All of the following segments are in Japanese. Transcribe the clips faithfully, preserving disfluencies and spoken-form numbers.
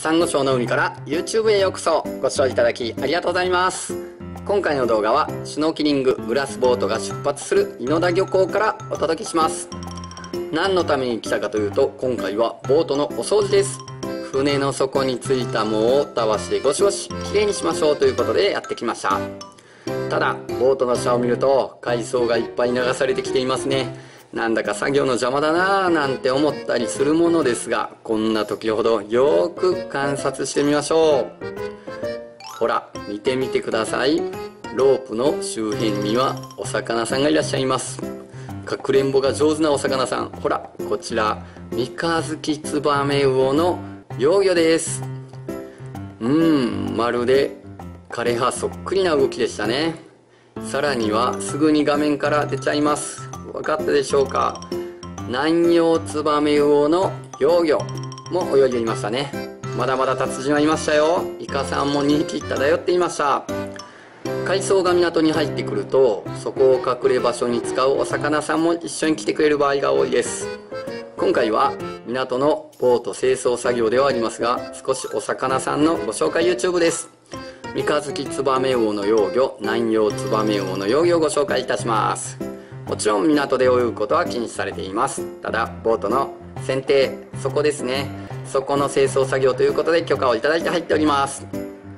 サンゴ礁の海から YouTube へようこそ。ご視聴いただきありがとうございます。今回の動画はシュノーケリンググラスボートが出発する伊野田漁港からお届けします。何のために来たかというと、今回はボートのお掃除です。船の底についた藻をたわしでゴシゴシきれいにしましょうということでやってきました。ただボートの下を見ると海藻がいっぱい流されてきていますね。なんだか作業の邪魔だなぁなんて思ったりするものですが、こんな時ほどよーく観察してみましょう。ほら見てみてください。ロープの周辺にはお魚さんがいらっしゃいます。かくれんぼが上手なお魚さん、ほらこちら三日月ツバメウオの幼魚です。うーんまるで枯葉そっくりな動きでしたね。さらにはすぐに画面から出ちゃいます。分かったでしょうか。南洋ツバメウオの幼魚も泳いでいましたね。まだまだ達人はいましたよ。イカさんもにひき漂っていました。海藻が港に入ってくると、そこを隠れ場所に使うお魚さんも一緒に来てくれる場合が多いです。今回は港のボート清掃作業ではありますが、少しお魚さんのご紹介 YouTube です。三日月ツバメウオの幼魚、南洋ツバメウオの幼魚をご紹介いたします。もちろん港で泳ぐことは禁止されています。ただボートの船底、そこですね、そこの清掃作業ということで許可をいただいて入っております。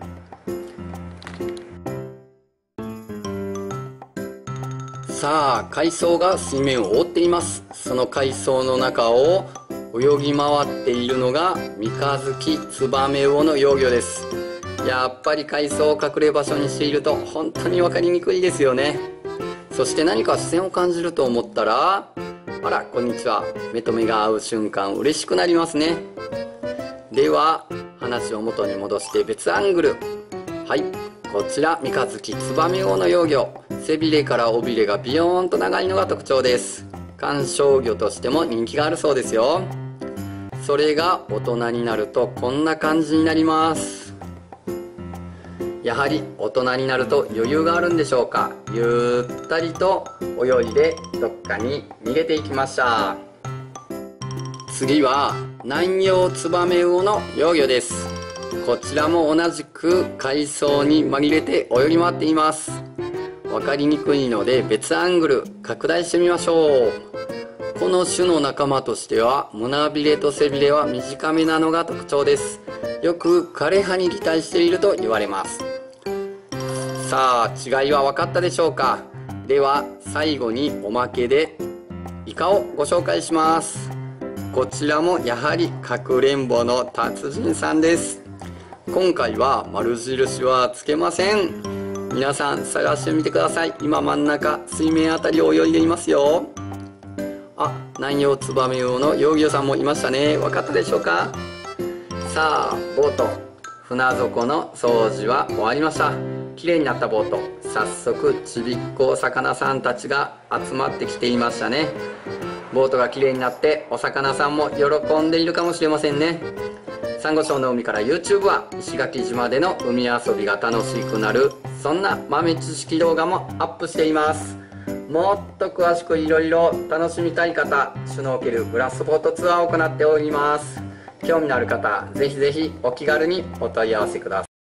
さあ海藻が水面を覆っています。その海藻の中を泳ぎ回っているのが三日月ツバメウオの幼魚です。やっぱり海藻を隠れ場所にしていると本当に分かりにくいですよね。そして何か視線を感じると思ったら、あらこんにちは。目と目が合う瞬間嬉しくなりますね。では話を元に戻して別アングル。はい、こちら三日月ツバメウオの幼魚、背びれから尾びれがビヨーンと長いのが特徴です。観賞魚としても人気があるそうですよ。それが大人になるとこんな感じになります。やはり大人になると余裕があるんでしょうか。ゆったりと泳いでどっかに逃げていきました。次は南洋ツバメウオの幼魚です。こちらも同じく海藻に紛れて泳ぎ回っています。分かりにくいので別アングル拡大してみましょう。この種の仲間としては胸びれと背びれは短めなのが特徴です。よく枯葉に擬態していると言われます。さあ違いは分かったでしょうか。では最後におまけでイカをご紹介します。こちらもやはりかくれんぼの達人さんです。今回は丸印はつけません。皆さん探してみてください。今真ん中水面あたりを泳いでいますよ。あ、南洋ツバメウオの幼魚さんもいましたね。分かったでしょうか。さあボート船底の掃除は終わりました。綺麗になったボート、早速ちびっこお魚さんたちが集まってきていましたね。ボートが綺麗になってお魚さんも喜んでいるかもしれませんね。サンゴ礁の海から YouTube は石垣島での海遊びが楽しくなる、そんな豆知識動画もアップしています。もっと詳しくいろいろ楽しみたい方、シュノーケルグラスボートツアーを行っております。興味のある方ぜひぜひお気軽にお問い合わせください。